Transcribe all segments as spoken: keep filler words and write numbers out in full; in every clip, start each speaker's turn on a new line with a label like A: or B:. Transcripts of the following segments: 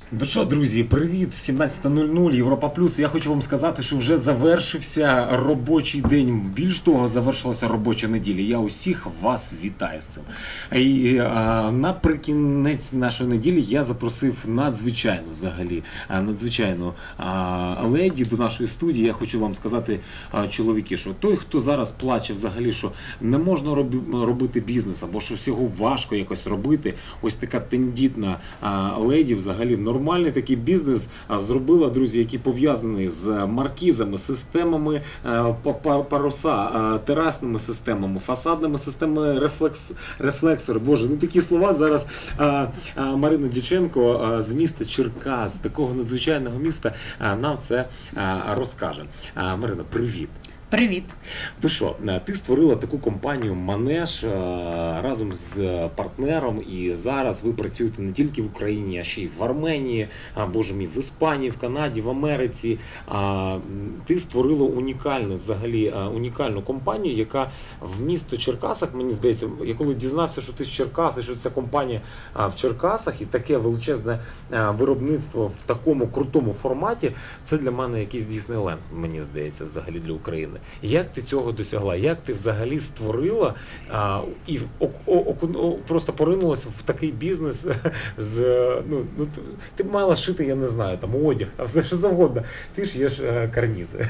A: Ну що, друзі, привіт! сімнадцята нуль нуль, Європа Плюс. Я хочу вам сказати, що вже завершився робочий день. Більш того, завершилася робоча неділя. Я усіх вас вітаю з цим. І а, наприкінець нашої неділі я запросив надзвичайну, взагалі, надзвичайну а, леді до нашої студії. Я хочу вам сказати, а, чоловіки, що той, хто зараз плаче взагалі, що не можна роби, робити бізнес, або що всього важко якось робити, ось така тендітна а, леді взагалі нормально. Нормальний такий бізнес зробила, друзі, які пов'язані з маркізами, системами паруса, терасними системами, фасадними системами, рефлекс, рефлексори. Боже, ну такі слова зараз Марина Дяченко з міста Черкас, такого надзвичайного міста, нам все розкаже. Марина, привіт!
B: Привіт!
A: Ти що, ти створила таку компанію «Манеж» разом з партнером, і зараз ви працюєте не тільки в Україні, а ще й в Арменії, а, боже мій, в Іспанії, в Канаді, в Америці. А, ти створила унікальну, взагалі, унікальну компанію, яка в місто Черкасах, мені здається, я коли дізнався, що ти з Черкас, і що ця компанія в Черкасах, і таке величезне виробництво в такому крутому форматі, це для мене якийсь Діснейленд, мені здається, взагалі для України. Як ти цього досягла? Як ти взагалі створила а, і о, о, о, просто поринулася в такий бізнес з, ну, ну, ти б мала шити, я не знаю, там одяг, там все що завгодно. Ти ж є ж карнізи.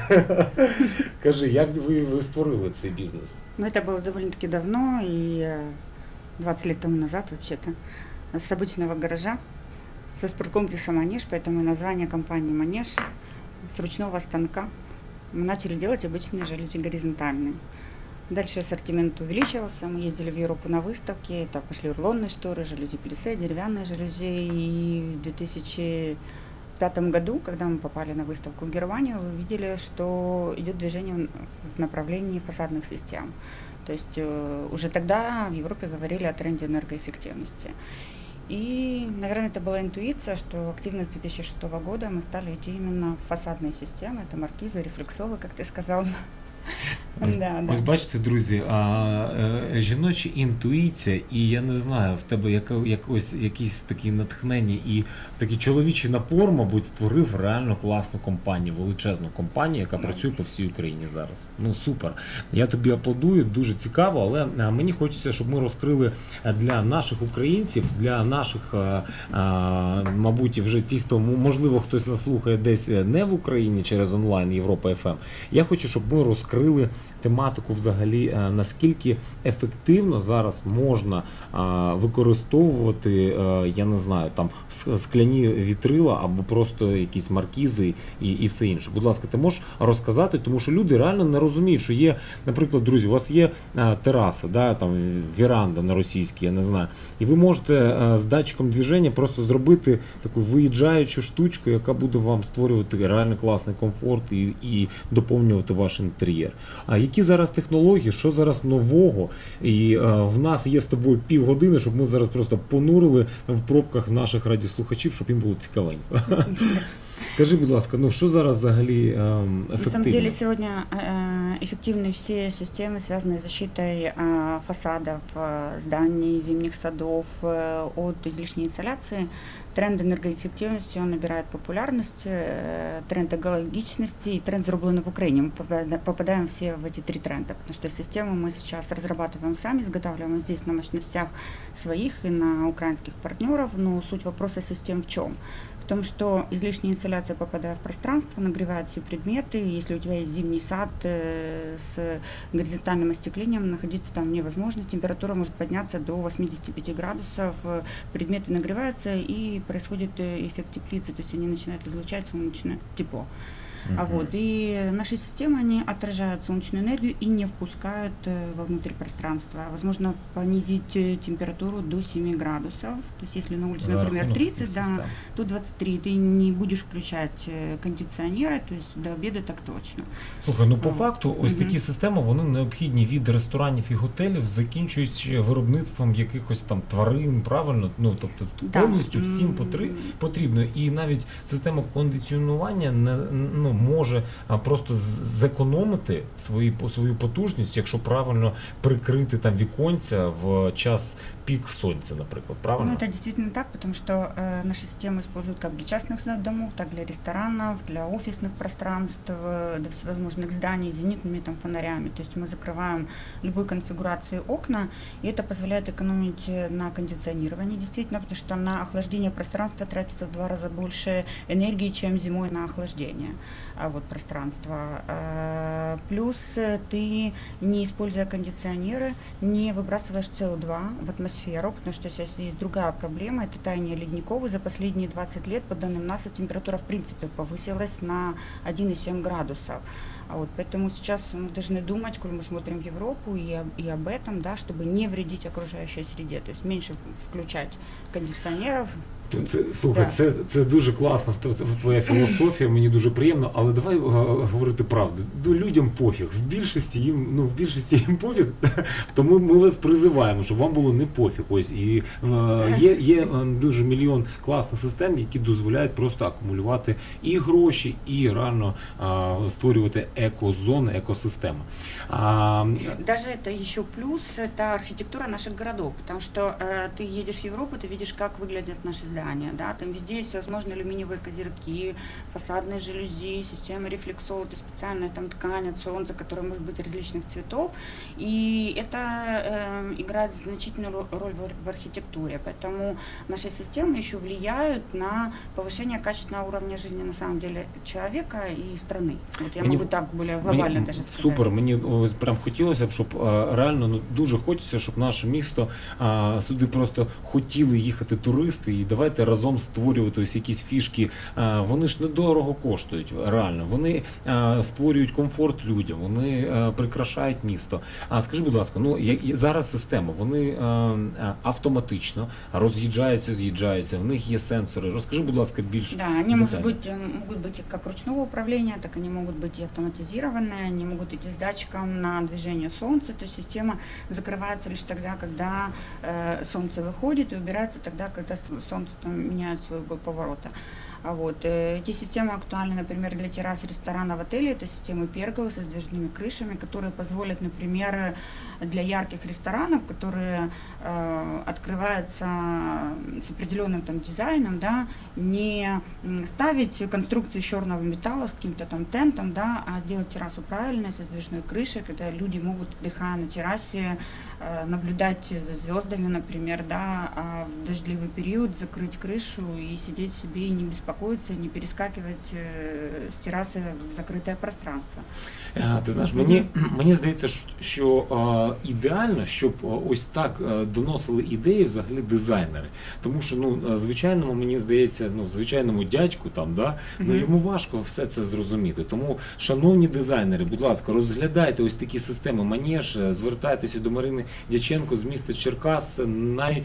A: Кажи, як ви, ви створили цей бізнес?
B: Ну, это было довольно-таки давно, и двадцать лет тому назад, вообще-то, с обычного гаража, со спорткомплекса «Манеж», поэтому и название компании «Манеж», с ручного станка. Мы начали делать обычные жалюзи горизонтальные. Дальше ассортимент увеличивался, мы ездили в Европу на выставки, так пошли рулонные шторы, жалюзи плиссе, деревянные жалюзи. И в две тысячи пятом году, когда мы попали на выставку в Германию, вы видели, что идет движение в направлении фасадных систем. То есть уже тогда в Европе говорили о тренде энергоэффективности. И, наверное, это была интуиция, что активно с две тысячи шестого года мы стали идти именно в фасадные системы, это маркизы, рефлексовые, как ты сказал.
A: Ось, да, ось да. Бачите, друзі, а, е, жіноча інтуїція, і я не знаю, в тебе як, якось, якісь такі натхнення і такий чоловічий напор, мабуть, створив реально класну компанію, величезну компанію, яка працює по всій Україні зараз. Ну, супер. Я тобі аплодую, дуже цікаво, але мені хочеться, щоб ми розкрили для наших українців, для наших, а, а, мабуть, вже ті, хто, можливо, хтось нас слухає десь не в Україні через онлайн Європа еф ем. Я хочу, щоб ми розкрили Розкрили тематику взагалі, наскільки ефективно зараз можна використовувати, я не знаю, там скляні вітрила або просто якісь маркізи і, і все інше. Будь ласка, ти можеш розказати, тому що люди реально не розуміють, що є, наприклад, друзі, у вас є тераса, да, там віранда на російській, я не знаю, і ви можете з датчиком движення просто зробити таку виїжджаючу штучку, яка буде вам створювати реально класний комфорт і, і доповнювати ваш інтер'єр. А які зараз технології, що зараз нового? І а, в нас є з тобою півгодини, щоб ми зараз просто понурили в пробках наших радіослухачів, щоб їм було цікавенько. Скажи, будь ласка, ну что зараз взагалі эффективно?
B: На самом деле сегодня эффективны все системы, связанные с защитой фасадов зданий, зимних садов от излишней инсоляции. Тренд энергоэффективности, он набирает популярность, тренд экологичности и тренд «Зроблено в Украине». Мы попадаем все в эти три тренда, потому что систему мы сейчас разрабатываем сами, изготавливаем здесь на мощностях своих и на украинских партнеров, но суть вопроса систем в чем? В том, что излишняя инсоляция, попадая в пространство, нагревает все предметы. Если у тебя есть зимний сад с горизонтальным остеклением, находиться там невозможно. Температура может подняться до восьмидесяти пяти градусов. Предметы нагреваются и происходит эффект теплицы, то есть они начинают излучать солнечное тепло. Uh-huh. А вот, и наши системы, они отражают солнечную энергию и не впускают вовнутрь пространства. Возможно понизить температуру до семи градусов. То есть если на улице, За например, тридцать, да, то двадцать три. Ты не будешь включать кондиционеры, то есть до обеда так точно.
A: Слухай, ну по факту ось uh-huh. такі системи, вони необхідні від ресторанів і готелів, закінчуючи виробництвом якихось там тварин, правильно? Ну, тобто да. повністю всім потрібно. І навіть система кондиціонування не, ну, ну, може а, просто зекономити свої, свою потужність, якщо правильно прикрити там віконця в час пик солнца, например, правильно?
B: Ну, это действительно так, потому что э, наши системы используют как для частных домов, так и для ресторанов, для офисных пространств, э, для всевозможных зданий, зенитными там фонарями. То есть мы закрываем любой конфигурации окна, и это позволяет экономить на кондиционировании, действительно, потому что на охлаждение пространства тратится в два раза больше энергии, чем зимой на охлаждение а вот, пространства. Э, плюс ты, не используя кондиционеры, не выбрасываешь С О два в атмосферу, потому что сейчас есть другая проблема, это таяние ледников, и за последние двадцать лет, по данным НАСА, температура в принципе повысилась на один и семь градусов. А вот поэтому сейчас мы должны думать, коль мы смотрим в Европу, и, и об этом, да, чтобы не вредить окружающей среде, то есть меньше включать кондиционеров.
A: Це, слухай, да. це, це дуже класно, твоя філософія, мені дуже приємно, але давай говорити правду. Людям пофіг, в більшості їм, ну, в більшості їм пофіг, тому ми вас призиваємо, щоб вам було не пофіг. Ось, і е, є, є дуже мільйон класних систем, які дозволяють просто акумулювати і гроші, і реально е, створювати екозони, екосистеми. А,
B: Даже это еще плюс, это архитектура наших городов, потому что э, ты едешь в Европу, ты видишь, как выглядят наши здания. Да, там везде есть всевозможные алюминиевые козырьки, фасадные жалюзи, системы рефлексов, это специальная там ткань от солнца, которая может быть различных цветов, и это э, играет значительную роль в, в архитектуре, поэтому наши системы еще влияют на повышение качественного уровня жизни на самом деле человека и страны. Вот я
A: мені,
B: могу так более глобально
A: мені,
B: даже сказать.
A: Супер, мені ось прям хотілося б, щоб а, реально, ну, дуже хочеться, щоб наше місто, а, сюди просто хотіли їхати туристи, і давайте разом створювати ось якісь фішки. Вони ж недорого коштують, реально. Вони створюють комфорт людям, вони прикрашають місто. А скажи, будь ласка, ну зараз система, вони автоматично роз'їжджаються, з'їжджаються, в них є сенсори. Розкажи, будь ласка, більше.
B: Да, они могут быть, могут быть как ручного управления, так они могут быть и автоматизированные, они могут идти с датчиком на движение солнца, то есть система закрывается лишь тогда, когда э, солнце выходит, и убирается тогда, когда солнце там меняет свой угол поворота. А вот, эти системы актуальны, например, для террас ресторанов, отелей. Это системы перголы со сдвижными крышами, которые позволят, например, для ярких ресторанов, которые э, открываются с определенным там дизайном, да, не ставить конструкции из черного металла с каким-то там тентом, да, а сделать террасу правильной, со сдвижной крышей, когда люди могут, отдыхая на террасе, э, наблюдать за звездами, например, да, а в дождливый период закрыть крышу и сидеть себе и не беспокоиться, не перескакивать з тераси в закрите пространство.
A: Ти знаєш, мені, мені здається, що а, ідеально, щоб ось так а, доносили ідеї взагалі дизайнери. Тому що, ну, звичайному, мені здається, ну, звичайному дядьку там, да, ну, йому важко все це зрозуміти. Тому, шановні дизайнери, будь ласка, розглядайте ось такі системи Манеж, звертайтеся до Марини Дяченко з міста Черкас. Це най,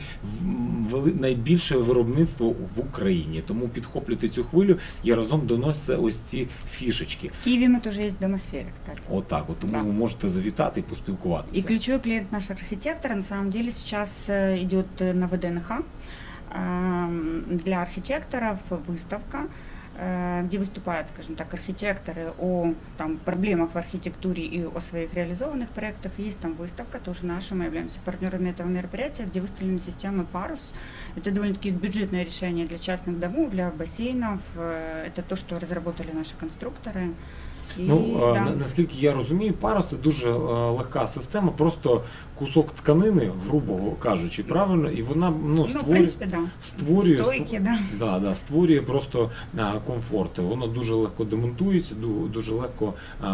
A: найбільше виробництво в Україні. Тому підхоплюйте цю хвилю і разом доносите ось ці фішечки.
B: В Києві ми теж є в домосфері, кстати.
A: Вот так вот, тому да. Ви можете завітати і поспілкуватися.
B: И ключевой клиент наш архитектор, на самом деле, сейчас идет на В Д Н Х для архитекторов выставка, где выступают, скажем так, архитекторы о там, проблемах в архитектуре и о своих реализованных проектах. Есть там выставка, тоже наша, мы являемся партнерами этого мероприятия, где выставлены системы Парус. Это довольно-таки бюджетное решение для частных домов, для бассейнов. Это то, что разработали наши конструкторы. І,
A: ну,
B: да.
A: на, наскільки я розумію, Парус – це дуже а, легка система, просто кусок тканини, грубо кажучи, правильно, і вона, ну, створює, ну, в принципі, да. створює,
B: Стойки, да.
A: Да, да, створює просто а, комфорт. Воно дуже легко демонтується, дуже легко а,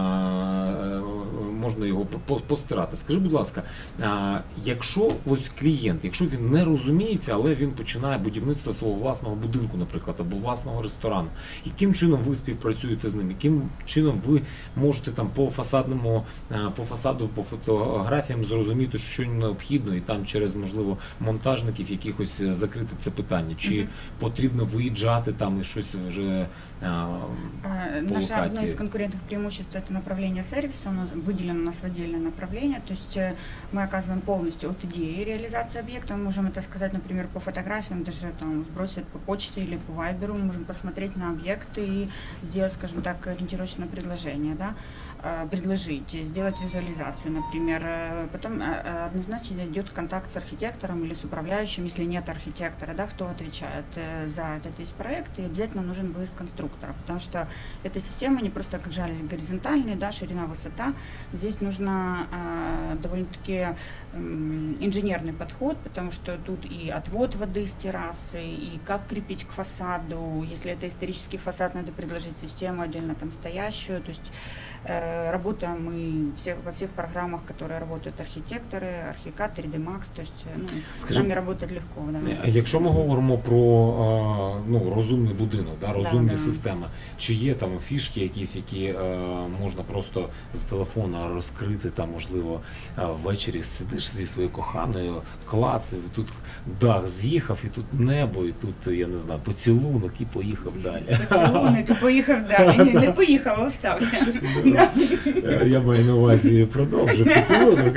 A: можна його постирати. Скажи, будь ласка, а, якщо ось клієнт, якщо він не розуміється, але він починає будівництво свого власного будинку, наприклад, або власного ресторану, яким чином ви співпрацюєте з ним, яким чином ви можете там по фасадному, по фасаду, по фотографіям зрозуміти, що необхідно, і там через, можливо, монтажників якихось закрити це питання, чи mm-hmm. потрібно виїжджати там і щось вже а, по
B: Наше
A: локації?
B: Одно из конкурентных преимуществ – это направление сервиса. У нас выделено у нас в отдельное направление, то есть мы оказываем полностью от идеи реализации объекта, мы можем это сказать, например, по фотографиям, даже там сбросить по почте или по вайберу, мы можем посмотреть на объект и сделать, скажем так, ориентировочное предложение, да, предложить, сделать визуализацию, например, потом однозначно идет контакт с архитектором или с управляющим, если нет архитектора, да, кто отвечает за этот весь проект, и обязательно нужен выезд конструктора, потому что эта система не просто как жалюзи горизонтальные, да, ширина, высота, здесь нужно э, довольно-таки э, инженерный подход, потому что тут и отвод воды с террасы, и как крепить к фасаду, если это исторический фасад, надо предложить систему отдельно там стоящую, то есть э, работаем мы все, во всех программах, которые работают архітектори, Архікад, три дэ Max, то есть, ну, з нами работать легко. Да.
A: Якщо ми говоримо про ну, розумний будинок, да, розумні да, системи, да. Чи є там фішки якісь, які е, можна просто з телефона розкрити, там, можливо, ввечері сидиш зі своєю коханою, клац, і тут дах з'їхав, і тут небо, і тут, я не знаю, поцілунок, і поїхав далі.
B: Поцілунок, і поїхав далі. Не, не поїхав, а остався.
A: Я маю на увазі продовжив поцілунок.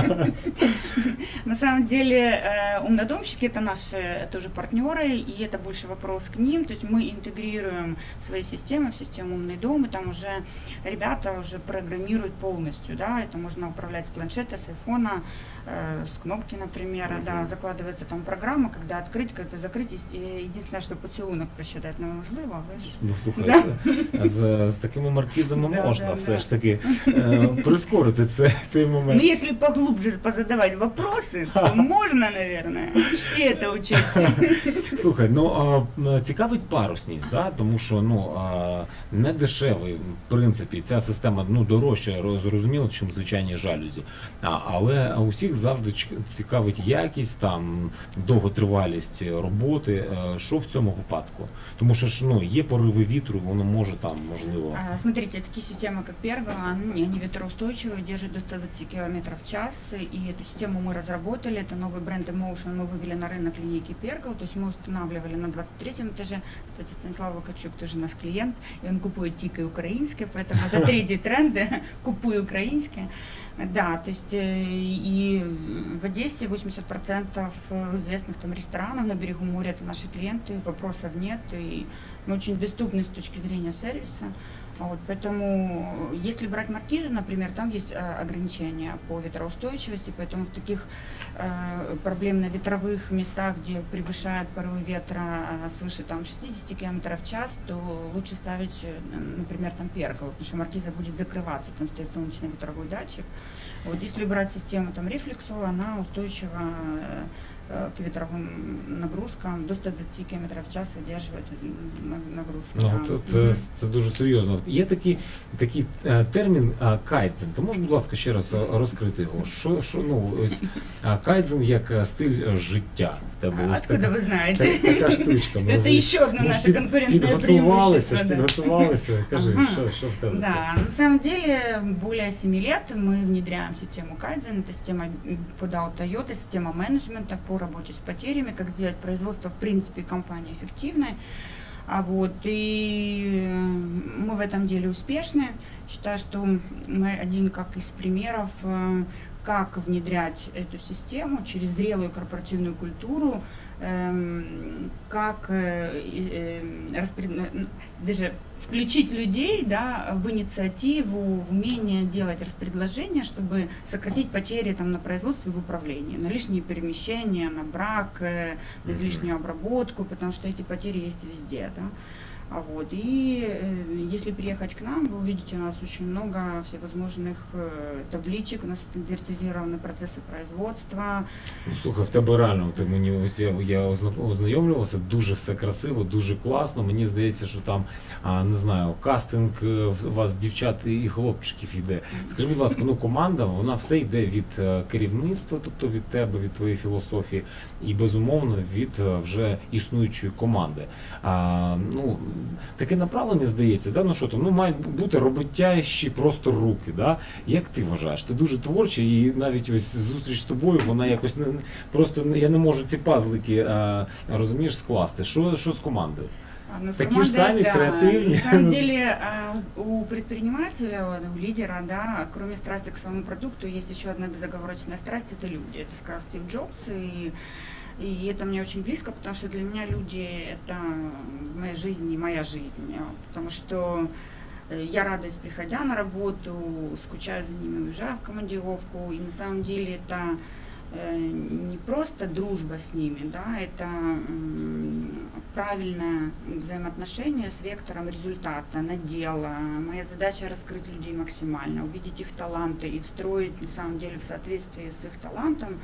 B: На самом деле, умнодомщики это наши тоже партнеры, и это больше вопрос к ним. То есть мы интегрируем свои системы в систему «Умный дом», и там уже ребята уже программируют полностью, да, это можно управлять с планшета, с айфона, э, с кнопки, например, mm-hmm. да, закладывается там программа, когда открыть, когда закрыть, и единственное, что поцілунок просчитать неможливо, ви ж.
A: Ну, слухайте, да? з, з такими маркізами да, можна да, все да. ж таки е, прискорити це, цей момент.
B: Ну, если поглубже позадавать вопросы, то можно, наверное, и это учесть.
A: Слухай, ну, а, цікавить парусність, да? Тому що, ну, а, не дешевий, в принципі, ця система, ну, дорожча, зрозуміло, чим звичайні жалюзі. А, але усіх завжди цікавить якість, там, довготривалість роботи. Що в цьому випадку? Тому що ж, ну, є пориви вітру, воно може там, можливо...
B: А, смотрите, такі системи, як Pergola, они ветроустойчивые, держат до ста двадцати километров в час, и эту систему мы разработали, это новый бренд Emotion, мы вывели на рынок линейки Pergola, то есть мы устанавливали на двадцать третьем этаже, кстати, Станислав Вакарчук тоже наш клиент, и он купует тільки українське, поэтому это третий тренд, купуй украинское. Да, то есть и в Одессе восемьдесят процентов известных там ресторанов на берегу моря это наши клиенты, вопросов нет, и мы очень доступны с точки зрения сервиса. Вот, поэтому, если брать маркизу, например, там есть э, ограничения по ветроустойчивости, поэтому в таких э, проблемно-ветровых местах, где превышает порывы ветра э, свыше там, шестидесяти километров в час, то лучше ставить, э, например, там Pergola, потому что маркиза будет закрываться, там стоит солнечный ветровой датчик. Вот, если брать систему там Reflexo, она устойчива э, к ветровым нагрузкам до ста двадцяти кілометрів в час видержує нагрузку.
A: Ну, це, це, це дуже серйозно. Є такий, такий е, термін а, кайдзен. Ти можеш, будь ласка, ще раз розкрити його? Що, що, ну, ось, а, кайдзен як стиль життя в тебе.
B: А откуда
A: така,
B: ви знаєте?
A: Так, така штучка.
B: Що це ще одне наше конкурентне преимущество.
A: Підготувалися, кажи, ага. що, що в тебе
B: да,
A: це?
B: На самом деле, более семи лет мы внедряем систему кайдзен. Это система по дао Toyota, система менеджмента по работе с потерями, как сделать производство, в принципе, компании эффективной. А вот, и мы в этом деле успешны. Считаю, что мы один как из примеров, как внедрять эту систему через зрелую корпоративную культуру, как даже включить людей, да, в инициативу, в умение делать распределение, чтобы сократить потери там, на производстве и в управлении, на лишние перемещения, на брак, на излишнюю обработку, потому что эти потери есть везде. Да. А вот, и э, если приехать к нам, вы увидите у нас очень много всевозможных э, табличек, у нас стандартизированы процессы производства.
A: Ну, слухай, в тебе реально, ти мені ось я, я ознайомлювався, дуже все красиво, дуже класно. Мені здається, що там, а, не знаю, кастинг у вас дівчат і хлопчиків йде. Скажи, будь ласка, ну команда, вона все йде від керівництва, тобто від тебе, від твоєї філософії, і безумовно від вже існуючої команди. А, ну, таке направлення, здається, да? Ну що там, ну мають бути роботящі просто руки, да? Як ти вважаєш? Ти дуже творчий, і навіть ось зустріч з тобою, вона якось не, просто я не можу ці пазлики, а, розумієш, скласти. Що, що з командою?
B: А, ну, с
A: Такие же
B: командой,
A: сами
B: да.
A: креативные.
B: На самом деле а, у предпринимателя, у лидера, да, кроме страсти к своему продукту, есть еще одна безоговорочная страсть — это люди. Это сказал Стив Джобс, и, и это мне очень близко, потому что для меня люди — это моя жизнь и моя жизнь. Потому что я радуюсь, приходя на работу, скучаю за ними, уезжаю в командировку, и на самом деле это не просто дружба с ними, да, это правильное взаимоотношение с вектором результата, надела. Моя задача — раскрыть людей максимально, увидеть их таланты и встроить, на самом деле, в соответствии с их талантом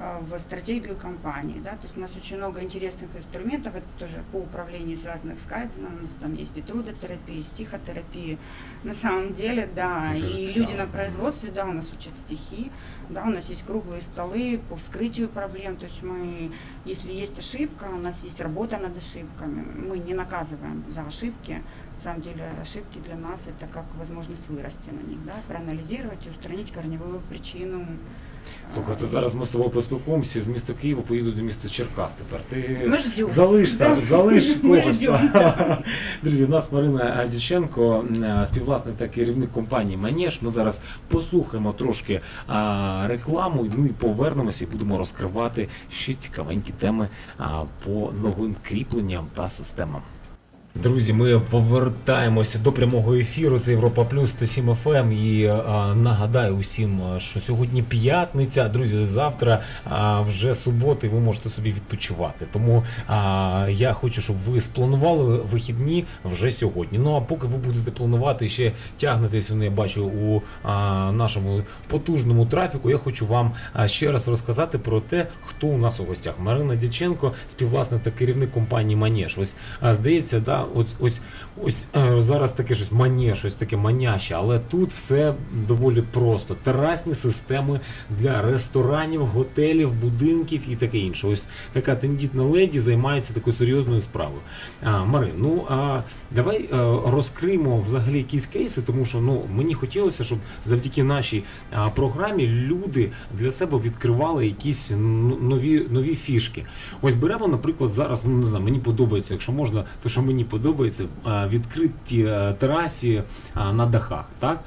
B: в стратегию компании. Да? То есть у нас очень много интересных инструментов, это тоже по управлению, связанных с кайдзеном. У нас там есть и трудотерапия, и стихотерапия. На самом деле, да, и люди на производстве, да, у нас учат стихи, да, у нас есть круглые столы по вскрытию проблем. То есть мы, если есть ошибка, у нас есть работа над ошибками. Мы не наказываем за ошибки. На самом деле ошибки для нас — это как возможность вырасти на них, да, проанализировать и устранить корневую причину.
A: Слухай, ти зараз ми з тобою поспілкуємося, з міста Києва поїду до міста Черкас тепер. Ти
B: ми
A: залиш там,
B: да.
A: залиш когось.
B: Да.
A: Друзі, у нас Марина Дяченко, співвласник та керівник компанії Манеж. Ми зараз послухаємо трошки а, рекламу, ну і повернемося і будемо розкривати ще цікавенькі теми а, по новим кріпленням та системам. Друзі, ми повертаємося до прямого ефіру. Це Європа Плюс сто сім еф ем. І а, нагадаю усім, що сьогодні п'ятниця. Друзі, завтра а, вже субота, і ви можете собі відпочивати. Тому а, я хочу, щоб ви спланували вихідні вже сьогодні. Ну а поки ви будете планувати, ще тягнетесь, я бачу, у а, нашому потужному трафіку, я хочу вам а, ще раз розказати про те, хто у нас у гостях. Марина Дяченко, співвласник та керівник компанії Манеж. Ось, а, здається, да, Ось, ось, ось зараз таке щось Манеж, щось таке маняще, але тут все доволі просто. Терасні системи для ресторанів, готелів, будинків і таке інше. Ось така тендітна леді займається такою серйозною справою. А, Марин, ну а давай а, розкриємо взагалі якісь кейси, тому що ну, мені хотілося, щоб завдяки нашій а, програмі люди для себе відкривали якісь нові, нові фішки. Ось беремо, наприклад, зараз, ну не знаю, мені подобається, якщо можна, то що мені подобається, відкриті терасі на дахах, так?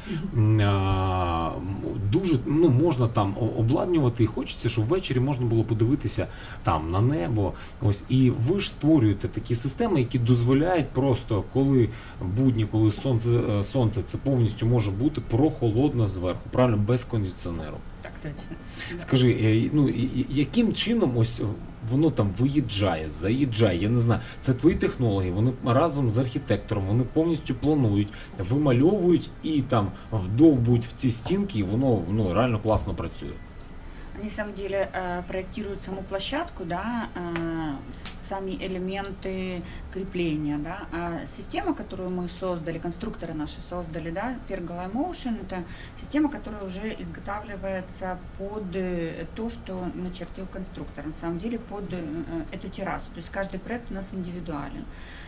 A: Дуже, ну, можна там обладнувати, і хочеться, щоб ввечері можна було подивитися там на небо. Ось, і ви ж створюєте такі системи, які дозволяють просто, коли будні, коли сонце, сонце це повністю може бути прохолодно зверху, правильно, без кондиціонеру.
B: Так точно.
A: Скажи, ну, яким чином ось воно там виїжджає, заїжджає, я не знаю, це твої технології, вони разом з архітектором, вони повністю планують, вимальовують і там вдовбують в ці стінки, і воно ну, реально класно працює.
B: Они, на самом деле, проектируют саму площадку, да, сами элементы крепления, да, а система, которую мы создали, конструкторы наши создали, да, Pergola Motion, это система, которая уже изготавливается под то, что начертил конструктор, на самом деле под эту террасу, то есть каждый проект у нас индивидуален.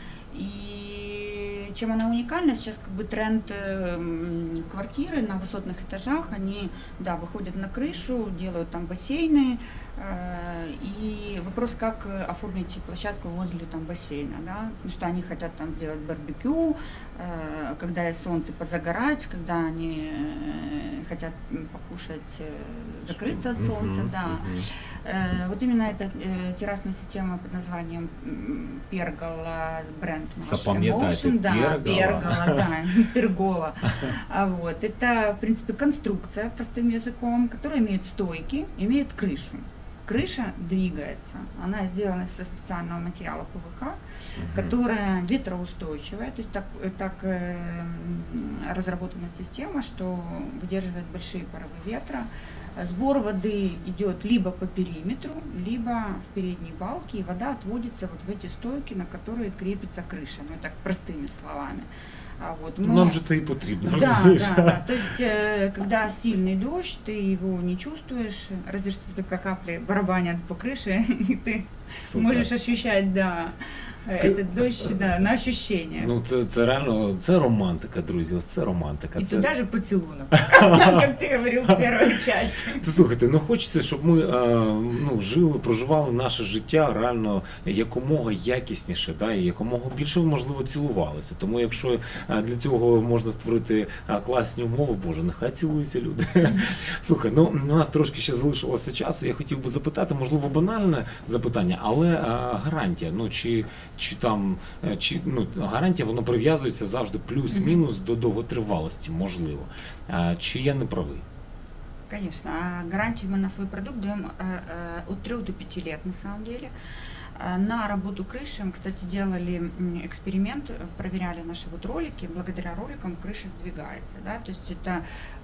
B: И чем она уникальна, сейчас как бы тренд э, квартиры на высотных этажах, они, да, выходят на крышу, делают там бассейны, э, и вопрос, как оформить площадку возле там бассейна, да, потому что они хотят там сделать барбекю, э, когда есть солнце, позагорать, когда они э, хотят покушать, э, закрыться от солнца, uh-huh, да. Uh-huh. Э, вот именно эта э, террасная система под названием Pergola, бренд
A: Motion,
B: да, Pergola, да, Pergola. Вот. Это, в принципе, конструкция, простым языком, которая имеет стойки, имеет крышу. Крыша двигается, она сделана со специального материала пэ вэ ха, uh-huh. которая ветроустойчивая, то есть так, так э, разработана система, что выдерживает большие порывы ветра. Сбор воды идет либо по периметру, либо в передней балке, и вода отводится вот в эти стойки, на которые крепится крыша, ну так простыми словами. А вот
A: мы... Нам же это и потребно.
B: Да, да, да. То есть, э, когда сильный дождь, ты его не чувствуешь, разве что только капли барабанят по крыше, и ты Супер. можешь ощущать, да, этот дощ, да, на ощущення.
A: Ну, це, це реально, це романтика, друзі, ось це романтика.
B: І
A: це...
B: туди же поцілунок, як ти говорив в першій частині.
A: Слухайте, ну хочеться, щоб ми ну, жили, проживали наше життя реально якомога якісніше, да, і якомога більше, можливо, цілувалися. Тому якщо для цього можна створити класні умови, Боже, нехай цілуються люди. Слухай, ну у нас трошки ще залишилося часу, я хотів би запитати, можливо, банальне запитання, але а, гарантія, ну чи Чи там чи ну гарантія, воно прив'язується завжди плюс-мінус до довготривалості, можливо. А, чи я не правий?
B: Конечно. Гарантию мы на свой продукт даем от трёх до пяти лет, на самом деле. На работу крыши мы, кстати, делали эксперимент, проверяли наши вот ролики. Благодаря роликам крыша сдвигается. Да? То есть это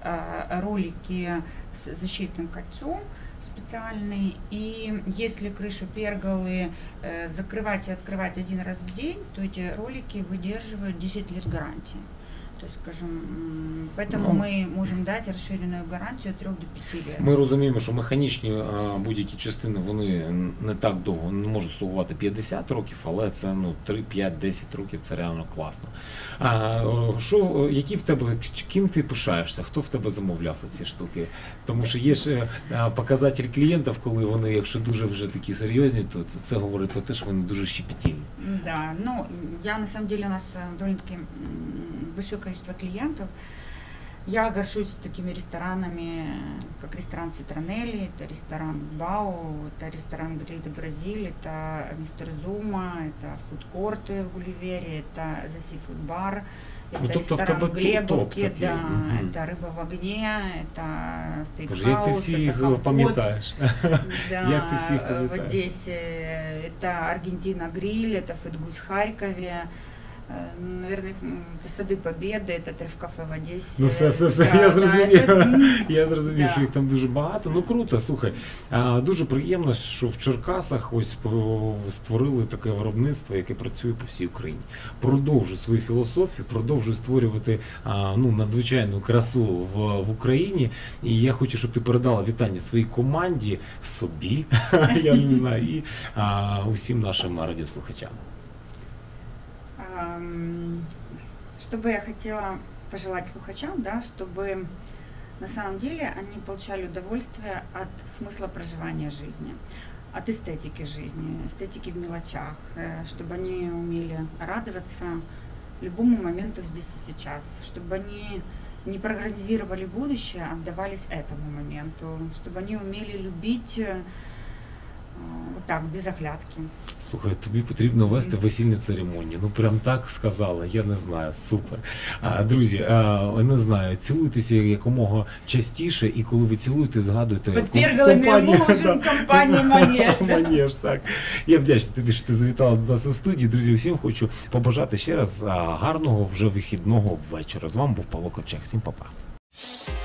B: ролики с защитным кольцом специальный. И если крышу перголы закрывать и открывать один раз в день, то эти ролики выдерживают десять лет гарантии. То есть, скажем, поэтому ну, ми можемо дати розширену гарантію від трьох до п'яти років.
A: Ми розуміємо, що механічні будь-які частини, вони не так довго, не можуть слугувати п'ятдесят років, але це ну, три, п'ять, десять років, це реально класно. А, що, які в тебе, ким ти пишаєшся, хто в тебе замовляв ці штуки? Тому що є ж показатель клієнтів, коли вони, якщо дуже вже такі серйозні, то це говорить про те, що вони дуже щепетільні.
B: Да, ну, я на самом деле, у нас довольно-таки большое количество клиентов. Я горжусь такими ресторанами, как ресторан Цитронелли, это ресторан Бау, это ресторан Гриль де Бразиль, это Мистер Зума, это фудкорты в Гулливере, это The Seafood Bar, это ну, ресторан в Глебовке, да, угу. Это Рыба в огне, это стейкхаус,
A: як ти всі їх пам'ятаєш?
B: Да, як ти всі їх пам'ятаєш? В Одессе это Аргентина Гриль, это Фэтгусь в Харькове. Наверное, это Сады Победы, это Треф-кафе в Одесі.
A: Ну все, все, все, да, я зрозумів, да, я зрозумів, да. Що їх там дуже багато. Ну круто, слухай, дуже приємно, що в Черкасах ось створили таке виробництво, яке працює по всій Україні. Продовжує свою філософію, продовжує створювати ну, надзвичайну красу в, в Україні. І я хочу, щоб ти передала вітання своїй команді, собі, я не знаю, і а, усім нашим радіослухачам.
B: Что бы я хотела пожелать слухачам, да, чтобы на самом деле они получали удовольствие от смысла проживания жизни, от эстетики жизни, эстетики в мелочах, чтобы они умели радоваться любому моменту здесь и сейчас, чтобы они не прогнозировали будущее, а отдавались этому моменту, чтобы они умели любить так, без оглядки.
A: Слухай, тобі потрібно вести весільні церемонії. Ну прям так сказала, я не знаю, супер. А, друзі, а, не знаю, цілуйтеся якомога частіше, і коли ви цілуєте, згадуйте
B: компанію можем, компанії Манеж.
A: Манеж, так. Я вдячний тобі, що ти завітала до нас у студії. Друзі, усім хочу побажати ще раз гарного вже вихідного вечора. З вами був Павло Ковчег. Всім па-па.